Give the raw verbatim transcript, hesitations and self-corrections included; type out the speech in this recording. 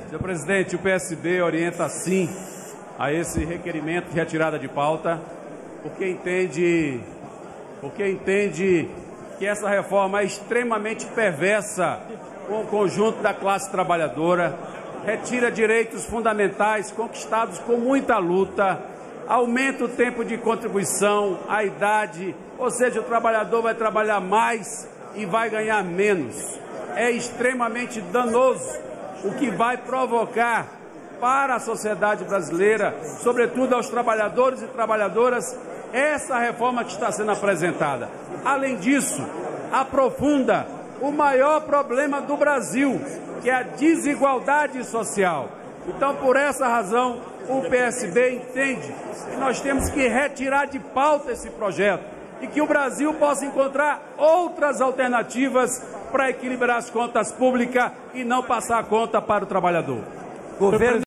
Senhor presidente, o P S D orienta sim a esse requerimento de retirada de pauta, porque entende, porque entende que essa reforma é extremamente perversa com o conjunto da classe trabalhadora, retira direitos fundamentais conquistados com muita luta, aumenta o tempo de contribuição, a idade, ou seja, o trabalhador vai trabalhar mais e vai ganhar menos. É extremamente danoso, o que vai provocar para a sociedade brasileira, sobretudo aos trabalhadores e trabalhadoras, essa reforma que está sendo apresentada. Além disso, aprofunda o maior problema do Brasil, que é a desigualdade social. Então, por essa razão, o P S D entende que nós temos que retirar de pauta esse projeto e que o Brasil possa encontrar outras alternativas para equilibrar as contas públicas e não passar a conta para o trabalhador. Governo